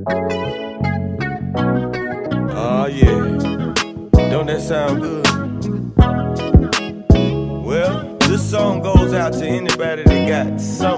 Oh yeah, don't that sound good? Well, this song goes out to anybody that got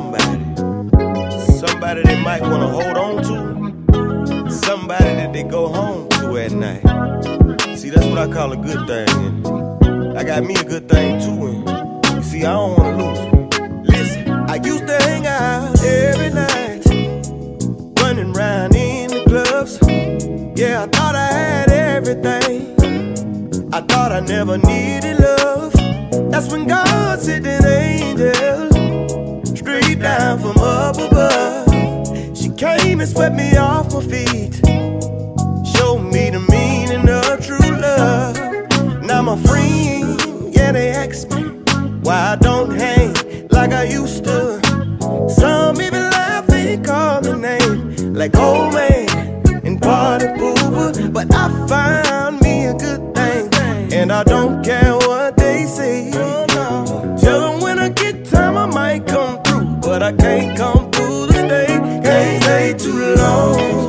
somebody they might want to hold on to, somebody that they go home to at night. See, that's what I call a good thing, and I got me a good thing too, and you see, I don't want to lose it. Listen, I used to hang out every night, running round in the clubs. Yeah, I thought I had everything, I thought I never needed love. That's when God sent an angel straight down from up above. She came and swept me off my feet, showed me the meaning of true love. Now my friends, yeah, they ask me why I don't hang like I used to. Some even laugh and call me names like old man and party pooper. But I found me a good thing, and I don't care what they say. Tell them when I get time I might come through, but I can't come through to stay. Can't stay too long,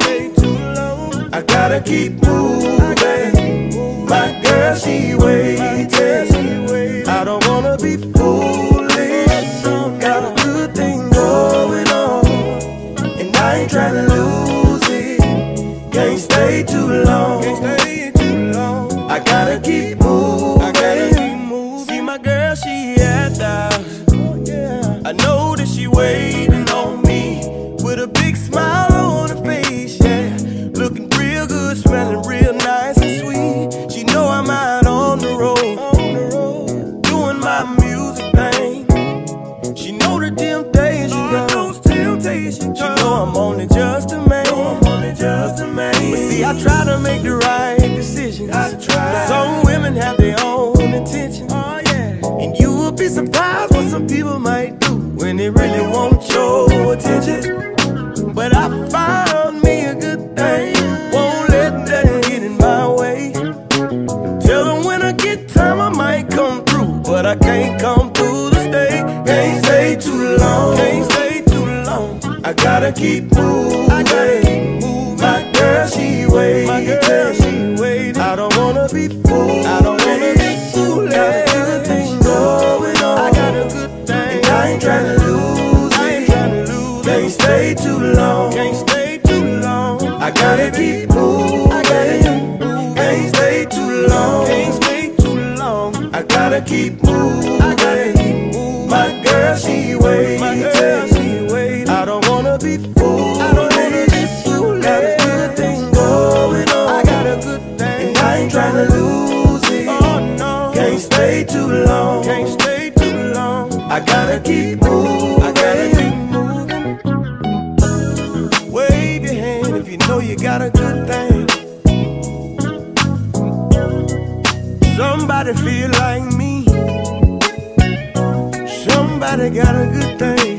I gotta keep moving. My girl, she waiting. I don't wanna be foolish. Got a good thing going on, and I ain't tryna lose it. Can't stay too long, I gotta keep moving. See my girl, she at the house. I know that she waiting on me with a big smile on her face, yeah. Looking real good, smelling real nice and sweet. She know I'm out on the road, doing my music thing. She know the temptation, she know I'm only just a man. But see, I try to make the right decisions. Some women have their own intentions, and you will be surprised what some people might do when they really want your attention. But I found me a good thing, won't let nothing get in my way. Tell them when I get time I might come through, but I can't come through to stay. Can't stay too long, I gotta keep moving. My girl, she waiting. I don't wanna be fooled. Got a good thing going on, I got a good thing, and I ain't tryna lose it. Can't stay too long, I gotta keep moving. Can't stay too long, I gotta keep moving. My girl, she waiting. I don't wanna be fooled. Got a good thing going on, I got a good thing, and I ain't tryna lose it. Can't stay too long, I gotta keep moving. Wave your hand if you know you got a good thing. Somebody feel like me, somebody got a good thing.